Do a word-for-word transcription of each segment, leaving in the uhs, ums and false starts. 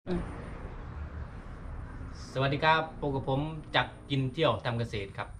สวัสดีครับพบกับผมจักกินเที่ยวทำเกษตรครับ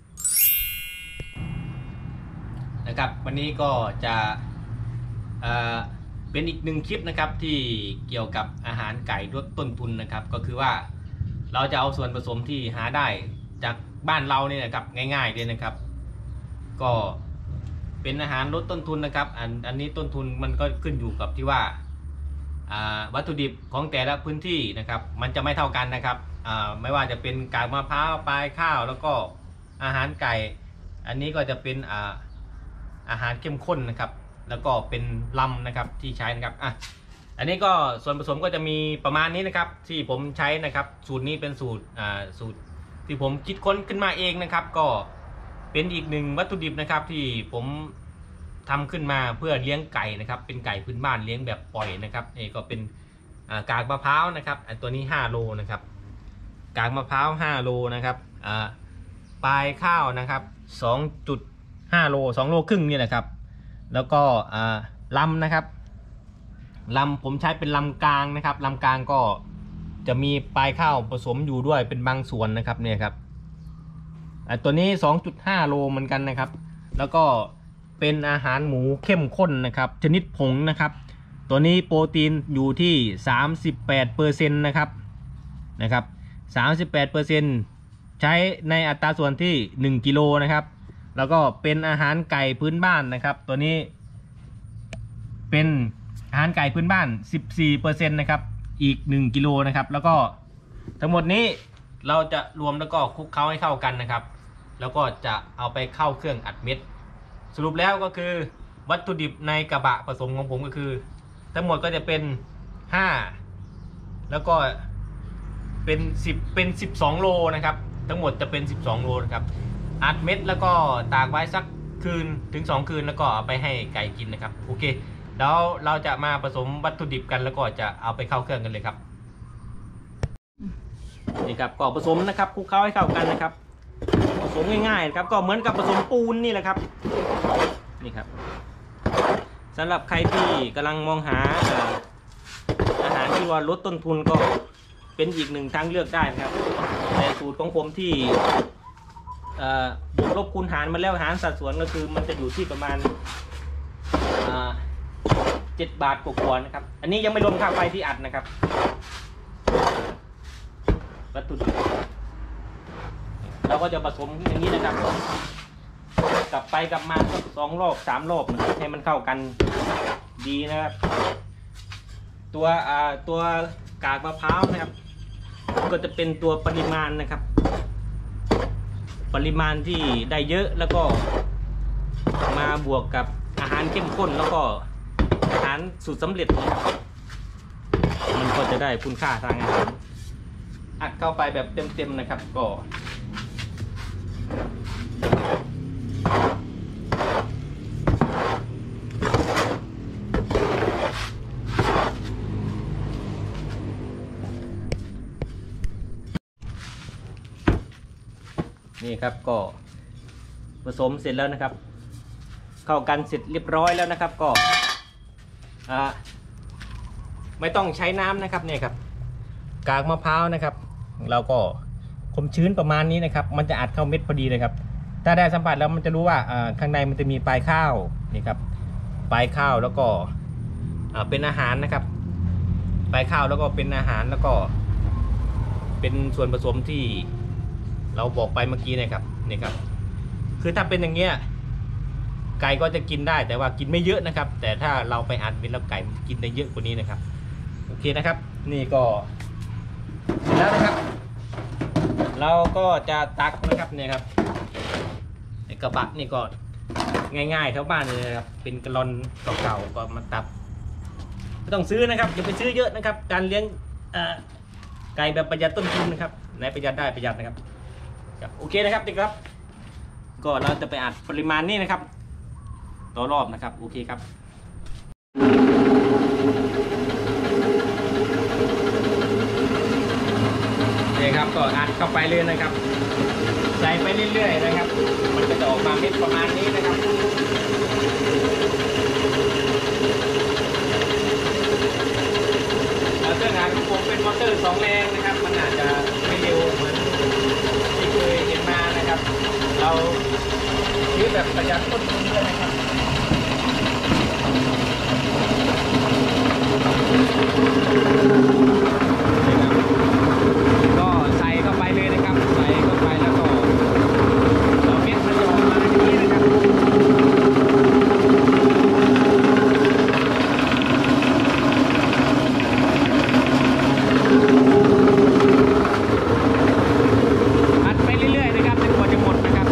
นะครับวันนี้ก็จะเอ่อเป็นอีกหนึ่งคลิปนะครับที่เกี่ยวกับอาหารไก่ลดต้นทุนนะครับก็คือว่าเราจะเอาส่วนผสมที่หาได้จากบ้านเราเนี่ยนะครับง่ายๆเลยนะครับก็เป็นอาหารลดต้นทุนนะครับอันอันนี้ต้นทุนมันก็ขึ้นอยู่กับที่ว่าวัตถุดิบของแต่ละพื้นที่นะครับมันจะไม่เท่ากันนะครับไม่ว่าจะเป็นกากมะพร้าวปลายข้าวแล้วก็อาหารไก่อันนี้ก็จะเป็นอาอาหารเข้มข้นนะครับแล้วก็เป็นลำนะครับที่ใช้นะครับอ่ะอันนี้ก็ส่วนผสมก็จะมีประมาณนี้นะครับที่ผมใช้นะครับสูตรนี้เป็นสูตรอ่าสูตรที่ผมคิดค้นขึ้นมาเองนะครับก็เป็นอีกหนึ่งวัตถุดิบนะครับที่ผมทำขึ้นมาเพื่อเลี้ยงไก่นะครับเป็นไก่พื้นบ้านเลี้ยงแบบปล่อยนะครับนี่ก็เป็นกากมะพร้าวนะครับอันตัวนี้ห้าโลนะครับกากมะพร้าวห้าโลนะครับปลายข้าวนะครับ สองจุดห้า โลสองโลครึ่งนี่แหละครับแล้วก็ลำนะครับลำผมใช้เป็นลำกลางนะครับลำกลางก็จะมีปลายข้าวผสมอยู่ด้วยเป็นบางส่วนนะครับเนี่ยครับตัวนี้ สองจุดห้า โลเหมือนกันนะครับแล้วก็เป็นอาหารหมูเข้มข้นนะครับชนิดผงนะครับตัวนี้โปรตีนอยู่ที่ สามสิบแปดเปอร์เซ็นต์ นะครับนะครับ สามสิบแปดเปอร์เซ็นต์ ใช้ในอัตราส่วนที่หนึ่งกิโลนะครับแล้วก็เป็นอาหารไก่พื้นบ้านนะครับตัวนี้เป็นอาหารไก่พื้นบ้าน สิบสี่เปอร์เซ็นต์ นะครับอีกหนึ่งกิโลนะครับแล้วก็ทั้งหมดนี้เราจะรวมแล้วก็คลุกเคล้าให้เข้ากันนะครับแล้วก็จะเอาไปเข้าเครื่องอัดเม็ดสรุปแล้วก็คือวัตถุดิบในกระบะผสมของผมก็คือทั้งหมดก็จะเป็นห้าแล้วก็เป็นสิบเป็นสิบสองโลนะครับทั้งหมดจะเป็นสิบสองโลนะครับอัดเม็ดแล้วก็ตากไว้สักคืนถึงสองคืนแล้วก็เอาไปให้ไก่กินนะครับโอเคแล้วเราจะมาผสมวัตถุดิบกันแล้วก็จะเอาไปเข้าเครื่องกันเลยครับนี่ครับก็ผสมนะครับคลุกเคล้าให้เข้ากันนะครับผสมง่ายๆครับก็เหมือนกับผสมปูนนี่แหละครับนี่ครับสำหรับใครที่กำลังมองหาอาหารที่ว่าลดต้นทุนก็เป็นอีกหนึ่งทางเลือกได้นะครับแต่สูตรของผมที่บวกลบคูณหารมาแล้วหารสัดส่วนก็คือมันจะอยู่ที่ประมาณเจ็ดบาทกว่าๆนะครับอันนี้ยังไม่รวมค่าไฟที่อัดนะครับวัตถุดิบเราก็จะผสมอย่างนี้นะครับกลับไปกลับมาสองรอบสามรอบให้มันเข้ากันดีนะครับตัวอ่าตัวกากมะพร้าวนะครับก็จะเป็นตัวปริมาณนะครับปริมาณที่ได้เยอะแล้วก็มาบวกกับอาหารเข้มข้นแล้วก็อาหารสูตรสำเร็จมันก็จะได้คุณค่าทางอาหารอัดเข้าไปแบบเต็มๆนะครับก็นี่ครับก็ผสมเสร็จแล้วนะครับเข้ากันเสร็จเรียบร้อยแล้วนะครับก็อ่าไม่ต้องใช้น้ำนะครับเนี่ยครับกากมะพร้าวนะครับเราก็ความชื้นประมาณนี้นะครับมันจะอัดเข้าเม็ดพอดีเลยครับถ้าได้สัมผัสแล้วมันจะรู้ว่าข้างในมันจะมีปลายข้าวนี่ครับปลายข้าวแล้วก็เป็นอาหารนะครับปลายข้าวแล้วก็เป็นอาหารแล้วก็เป็นส่วนผสมที่เราบอกไปเมื่อกี้นะครับนี่ครับคือถ้าเป็นอย่างเงี้ยไก่ก็จะกินได้แต่ว่ากินไม่เยอะนะครับแต่ถ้าเราไปอัดเป็นแล้วไก่กินได้เยอะกว่านี้นะครับโอเคนะครับนี่ก็เสร็จแล้วนะครับเราก็จะตักนะครับเนี่ยครับในกระบะนี่ก็ง่ายๆแถวบ้านเลยนะครับเป็นกระลอนเก่าๆก็มาตักไม่ต้องซื้อนะครับอย่าไปซื้อเยอะนะครับการเลี้ยงไก่แบบประหยัดต้นทุนนะครับไหนประหยัดได้ประหยัดนะครับโอเคนะครับติ๊กครับก็เราจะไปอัดปริมาณนี้นะครับต่อรอบนะครับโอเคครับนี่ครับก็อัดเข้าไปเลยนะครับใส่ไปเรื่อยๆนะครับมันจะออกมาเม็ดประมาณนี้นะครับเครื่องอัดของผมเป็นมอเตอร์สองแรงนะครับมันอาจจะไม่เร็วเหมือนที่เคยเห็นมานะครับเราซื้อแบบประหยัดต้นทุนด้วยนะครับก็ใส่เข้าไปเลยนะครับใส่เข้าไปแล้วก็เราเม็ดมันจะออกมาอย่างนี้นะครับอัดไปเรื่อยๆนะครับจนกว่าจะหมดนะครับ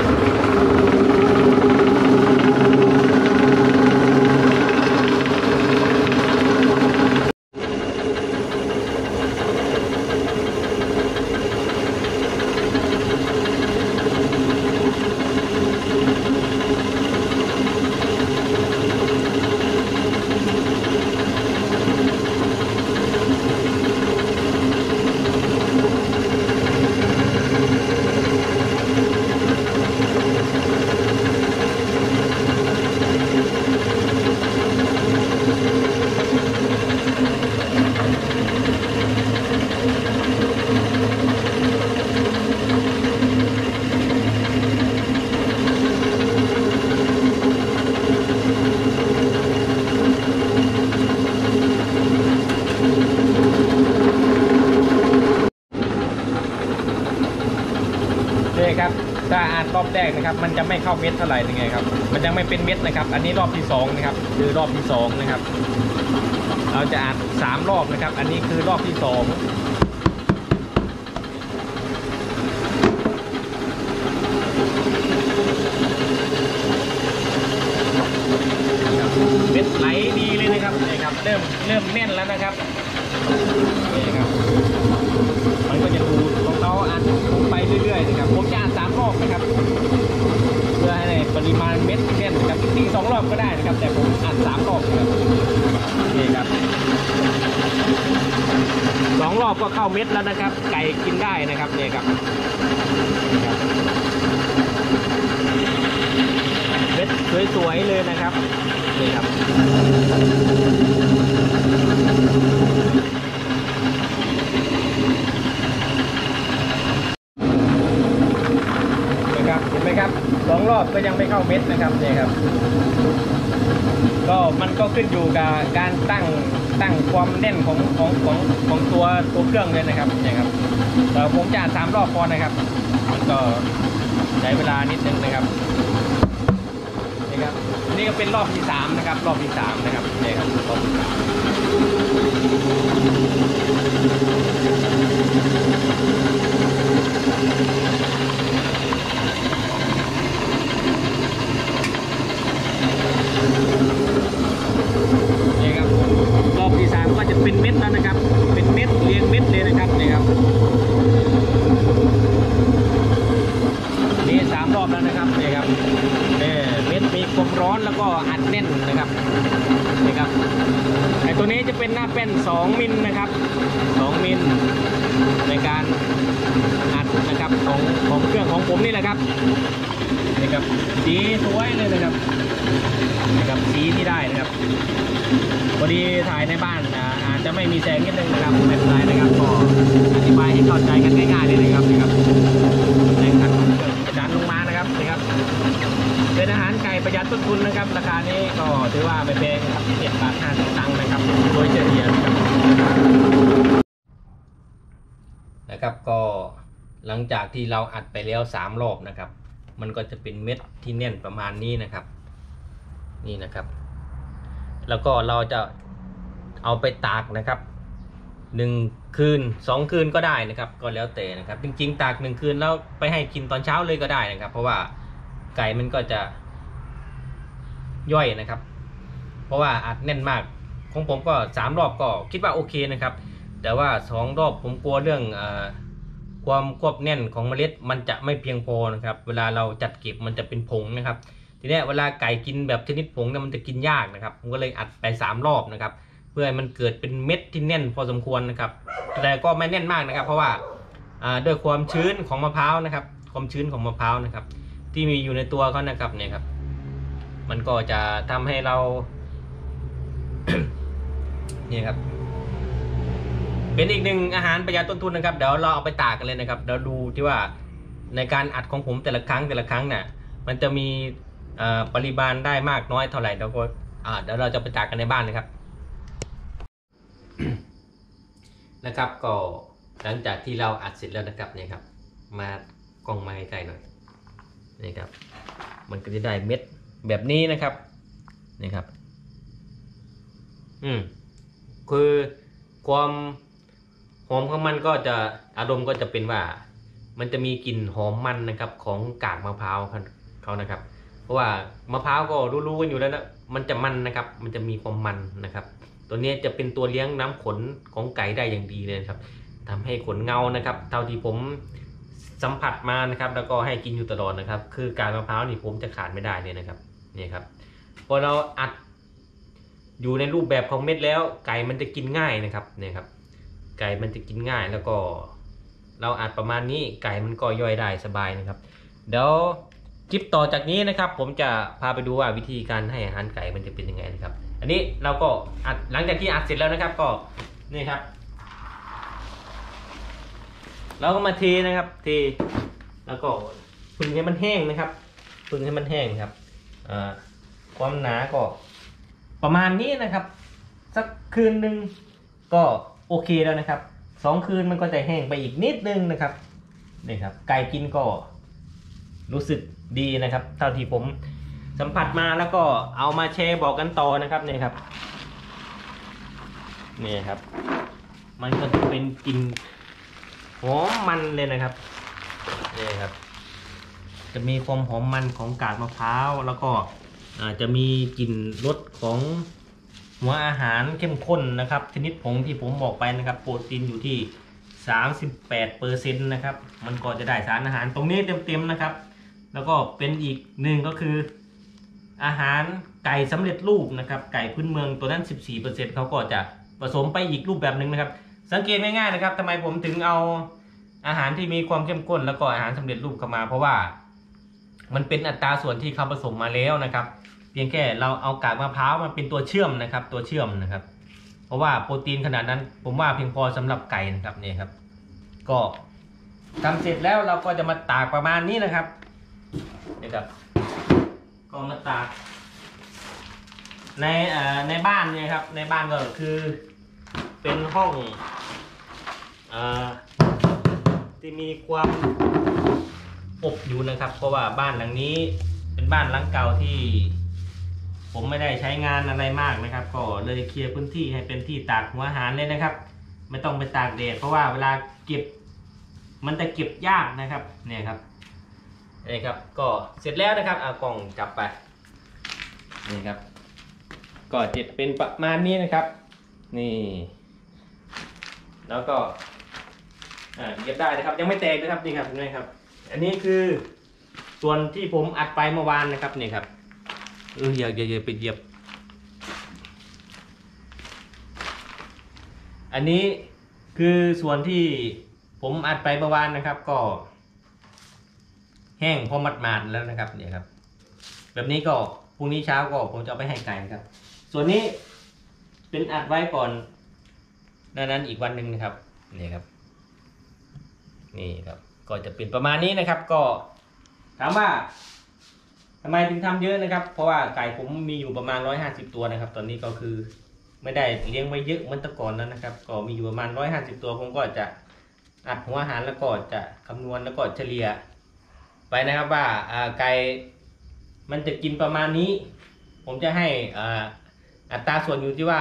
ครับถ้าอ่านรอบแรกนะครับมันจะไม่เข้าเม็ดเท่าไหร่ยังไงครับมันยังไม่เป็นเม็ดนะครับอันนี้รอบที่สองนะครับคือรอบที่สองนะครับเราจะอ่านสามรอบนะครับอันนี้คือรอบที่สองเม็ดไหลดีเลยนะครับนี่ครับเริ่มเริ่มแน่นแล้วนะครับนี่ครับมันก็จะดูของเราอ่านลงไปเรื่อยๆนะครับผมจะอ่านสามรอบนะครับเพื่อให้ปริมาณเม็ดแน่นนะครับจริงๆสองรอบก็ได้นะครับแต่ผมอ่านสามรอบนะครับนี่ครับสองรอบก็เข้าเม็ดแล้วนะครับไก่กินได้นะครับนี่ครับเม็ดสวยๆเลยนะครับนี่ครับเห็นไหมครับสองรอบก็ยังไม่เข้าเม็ดนะครับนี่ครับก็มันก็ขึ้นอยู่กับการตั้งตั้งความแน่นของของของของตัวตัวเครื่องเลยนะครับนี่ครับแต่ผมจะสามรอบพอนะครับมันก็ใช้เวลานิดนึงนะครับนี่ครับนี่ก็เป็นรอบที่สามนะครับรอบที่สามนะครับนี่ครับรอบที่สามนี่ครับรอบที่สามก็จะเป็นเม็ดแล้วนะครับเป็นเม็ดเรียงเม็ดเลยนะครับนี่ครับนี่สามรอบแล้วนะครับนี่ครับนี่เม็ดมีความร้อนแล้วก็อัดแน่นนะครับนี่ครับไอตัวนี้จะเป็นหน้าเป็นสองมิลนะครับสองมิลในการอัดนะครับของของเครื่องของผมนี่แหละครับนี่ครับสีสวยเลยนะครับนี่ครับสีที่ได้นะครับพอดีถ่ายในบ้านอาจจะไม่มีแสงนิดนึงนะครับไม่เป็นไรนะครับก็อธิบายให้เข้าใจกันง่ายๆเลยนะครับนี่ครับแรงขัดของเครื่องจะดันลงมานะครับนี่ครับเป็นอาหารไก่ประหยัดต้นทุนนะครับราคานี้ก็ถือว่าไม่แพงครับเจ็ดบาทห้าสิบตังค์นะครับโดยเฉลี่ยนะครับนะครับก็หลังจากที่เราอัดไปแล้วสามรอบนะครับมันก็จะเป็นเม็ดที่แน่นประมาณนี้นะครับนี่นะครับแล้วก็เราจะเอาไปตากนะครับหนึ่งคืนสองคืนก็ได้นะครับก็แล้วแต่นะครับจริงๆตากหนึ่งคืนแล้วไปให้กินตอนเช้าเลยก็ได้นะครับเพราะว่าไก่มันก็จะย่อยนะครับเพราะว่าอัดแน่นมากของผมก็สามรอบก็คิดว่าโอเคนะครับแต่ว่าสองรอบผมกลัวเรื่องอ่าความควบแน่นของเมล็ดมันจะไม่เพียงพอนะครับเวลาเราจัดเก็บมันจะเป็นผงนะครับทีนี้เวลาไก่กินแบบชนิดผงเนี่ยมันจะกินยากนะครับผมก็เลยอัดไปสามรอบนะครับเพื่อให้มันเกิดเป็นเม็ดที่แน่นพอสมควรนะครับแต่ก็ไม่แน่นมากนะครับเพราะว่าด้วยความชื้นของมะพร้าวนะครับความชื้นของมะพร้าวนะครับที่มีอยู่ในตัวเขานะครับเนี่ยครับมันก็จะทำให้เรา เนี่ยครับเป็นอีกหนึ่งอาหารประหยัดต้นทุนนะครับเดี๋ยวเราเอาไปตากกันเลยนะครับเดี๋ยวดูที่ว่าในการอัดของผมแต่ละครั้งแต่ละครั้งเนี่ยมันจะมีปริมาณได้มากน้อยเท่าไหร่เดี๋ยวก็เดี๋ยวเราจะไปตากกันในบ้านนะครับ นะครับก็หลังจากที่เราอัดเสร็จแล้วนะครับเนี่ยครับมากล้องมาใกล้ๆหน่อยนี่ครับมันก็จะได้เม็ดแบบนี้นะครับนี่ครับอืมคือความหอมของมันก็จะอารมณ์ก็จะเป็นว่ามันจะมีกลิ่นหอมมันนะครับของกากมะพร้าวเขานะครับเพราะว่ามะพร้าวก็รู้ๆกันอยู่แล้วนะมันจะมันนะครับมันจะมีความมันนะครับตัวนี้จะเป็นตัวเลี้ยงน้ำขนของไก่ได้อย่างดีเลยครับทำให้ขนเงานะครับเท่าที่ผมสัมผัสมานะครับแล้วก็ให้กินอยู่ตลอดนะครับคือกากมะพร้าวนี่ผมจะขาดไม่ได้เลยนะครับนี่ครับพอเราอัดอยู่ในรูปแบบของเม็ดแล้วไก่มันจะกินง่ายนะครับเนี่ยครับไก่มันจะกินง่ายแล้วก็เราอัดประมาณนี้ไก่มันก็ย่อยได้สบายนะครับเดี๋ยวคลิปต่อจากนี้นะครับผมจะพาไปดูว่าวิธีการให้อาหารไก่มันจะเป็นยังไงนะครับอันนี้เราก็อัดหลังจากที่อัดเสร็จแล้วนะครับก็นี่ครับเราก็มาเทนะครับเทแล้วก็พึ่งให้มันแห้งนะครับพึ่งให้มันแห้งครับความหนาก็ประมาณนี้นะครับสักคืนหนึ่งก็โอเคแล้วนะครับสองคืนมันก็จะแห้งไปอีกนิดนึงนะครับนี่ครับไก่กินก็รู้สึกดีนะครับเท่าที่ผมสัมผัสมาแล้วก็เอามาแชร์บอกกันต่อนะครับนี่ครับนี่ครับมันก็จะเป็นกลิ่นหอมมันเลยนะครับนี่ครับจะมีความหอมมันของกากมะพร้าวแล้วก็อาจจะมีกลิ่นรสของหัวอาหารเข้มข้นนะครับชนิดผงที่ผมบอกไปนะครับโปรตีนอยู่ที่ สามสิบแปดเปอร์เซ็นต์ นะครับมันก็จะได้สารอาหารตรงนี้เต็มๆนะครับแล้วก็เป็นอีกหนึ่งก็คืออาหารไก่สำเร็จรูปนะครับไก่พื้นเมืองตัวนั้น สิบสี่เปอร์เซ็นต์ เขาก็จะผสมไปอีกรูปแบบหนึ่งนะครับสังเกตง่ายๆนะครับทำไมผมถึงเอาอาหารที่มีความเข้มข้นแล้วก็อาหารสำเร็จรูปเข้ามาเพราะว่ามันเป็นอัตราส่วนที่เขาผสมมาแล้วนะครับเพียงแค่เราเอากากมะพร้าวมาเป็นตัวเชื่อมนะครับตัวเชื่อมนะครับเพราะว่าโปรตีนขนาดนั้นผมว่าเพียงพอสำหรับไก่นะครับนี่ครับก็ทำเสร็จแล้วเราก็จะมาตากประมาณนี้นะครับนี่ครับก็มาตากในในบ้านเนี่ยครับในบ้านก็คือเป็นห้องที่มีความอบอยู่นะครับเพราะว่าบ้านหลังนี้เป็นบ้านหลังเก่าที่ผมไม่ได้ใช้งานอะไรมากนะครับก็เลยเคลียร์พื้นที่ให้เป็นที่ตากหัวอาหารเลยนะครับไม่ต้องไปตากแดดเพราะว่าเวลาเก็บมันจะเก็บยากนะครับเนี่ยครับนี่ครับก็เสร็จแล้วนะครับเอากล่องกลับไปนี่ครับก็จะเป็นประมาณนี้นะครับนี่แล้วก็อ่าเย็บได้นะครับยังไม่แตกนะครับนี่ครับนี่ครับอันนี้คือส่วนที่ผมอัดไปเมื่อวานนะครับนี่ครับเอออย่าอย่าอย่าไปเหยียบอันนี้คือส่วนที่ผมอัดไปเมื่อวานนะครับก็แห้งพอหมาดๆแล้วนะครับเนี่ยครับแบบนี้ก็พรุ่งนี้เช้าก็ผมจะเอาไปให้ไก่ครับส่วนนี้เป็นอัดไว้ก่อนดังนั้นอีกวันหนึ่งนะครับนี่ครับนี่ครับก็จะเป็นประมาณนี้นะครับก็ถามว่าทำไมถึงทำเยอะนะครับเพราะว่าไก่ผมมีอยู่ประมาณหนึ่งร้อยห้าสิบตัวนะครับตอนนี้ก็คือไม่ได้เลี้ยงไว้เยอะเหมือนแต่ก่อนแล้วนะครับก็มีอยู่ประมาณหนึ่งร้อยห้าสิบตัวผมก็จะอัดหัวอาหารแล้วก็จะคำนวณแล้วก็เฉลี่ยไปนะครับว่าไก่มันจะกินประมาณนี้ผมจะให้อัตราส่วนอยู่ที่ว่า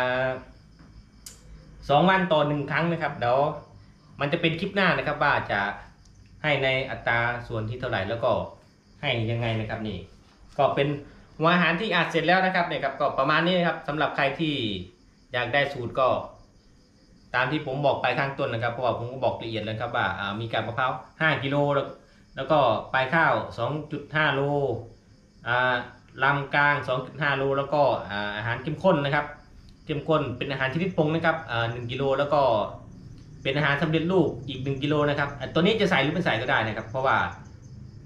สองวันต่อหนึ่งครั้งนะครับเดี๋ยวมันจะเป็นคลิปหน้านะครับว่าจะให้ในอัตราส่วนที่เท่าไหร่แล้วก็ให้ยังไงนะครับนี่ก็เป็นหัวอาหารที่อัดเสร็จแล้วนะครับเนี่ยครับก็ประมาณนี้นะครับสำหรับใครที่อยากได้สูตรก็ตามที่ผมบอกไปข้างต้นนะครับเพราะว่าผมก็บอกละเอียดแล้วครับว่ามีกากมะพร้าวห้ากิโลแล้วก็ปลายข้าว สองจุดห้า โลลำกลาง สองจุดห้า โลแล้วก็อาหารเข้มข้นนะครับเข้มข้นเป็นอาหารชนิดผงนะครับหนึ่งกิโลแล้วก็เป็นอาหารสำเร็จรูปอีกหนึ่งกิโลนะครับตัวนี้จะใส่หรือไม่ใส่ก็ได้นะครับเพราะว่า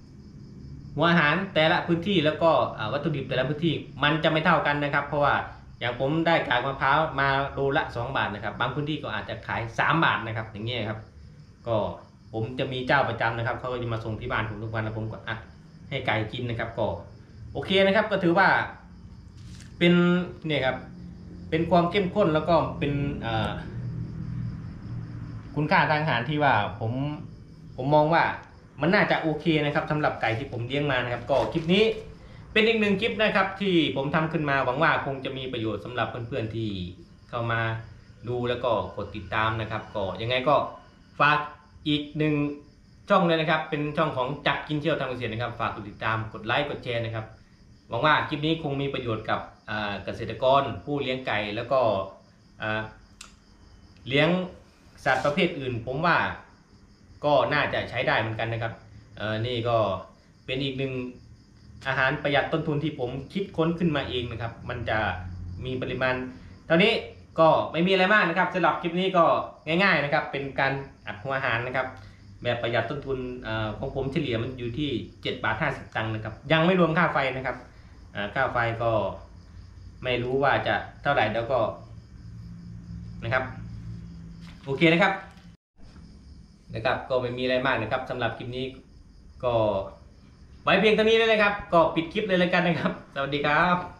หัวอาหารแต่ละพื้นที่แล้วก็วัตถุดิบแต่ละพื้นที่มันจะไม่เท่ากันนะครับเพราะว่าอย่างผมได้กากมะพร้าวมาโลละสองบาทนะครับบางพื้นที่ก็อาจจะขายสามบาทนะครับอย่างเงี้ยครับก็ผมจะมีเจ้าประจำนะครับเขาก็จะมาส่งที่บ้านผมทุกวันแล้วผมก็อัดให้ไก่กินนะครับก็โอเคนะครับก็ถือว่าเป็นเนี่ยครับเป็นความเข้มข้นแล้วก็เป็นคุณค่าทางอาหารที่ว่าผมผมมองว่ามันน่าจะโอเคนะครับสำหรับไก่ที่ผมเลี้ยงมานะครับก็คลิปนี้เป็นอีกหนึ่งคลิปนะครับที่ผมทำขึ้นมาหวังว่าคงจะมีประโยชน์สำหรับเพื่อนๆที่เข้ามาดูแล้วก็กดติดตามนะครับก็ยังไงก็ฝากอีกหนึ่งช่องเลยนะครับเป็นช่องของจักรกินเที่ยวทางเกษตรนะครับฝากกดติดตามกดไลค์กดแชร์นะครับหวังว่าคลิปนี้คงมีประโยชน์กับเกษตรกรผู้เลี้ยงไก่แล้วก็เลี้ยงสัตว์ประเภทอื่นผมว่าก็น่าจะใช้ได้เหมือนกันนะครับเออนี่ก็เป็นอีกหนึ่งอาหารประหยัดต้นทุนที่ผมคิดค้นขึ้นมาเองนะครับมันจะมีปริมาณตอนนี้ก็ไม่มีอะไรมากนะครับสำหรับคลิปนี้ก็ง่ายๆนะครับเป็นการอัดหัวอาหารนะครับแบบประหยัดต้นทุนของผมเฉลี่ยมันอยู่ที่เจ็ดบาทห้าสิบตังค์นะครับยังไม่รวมค่าไฟนะครับค่าไฟก็ไม่รู้ว่าจะเท่าไหร่แล้วก็นะครับโอเคนะครับนะครับก็ไม่มีอะไรมากนะครับสำหรับคลิปนี้ก็ไว้เพียงเท่านี้เลยนะครับก็ปิดคลิปเลยแล้วกันนะครับสวัสดีครับ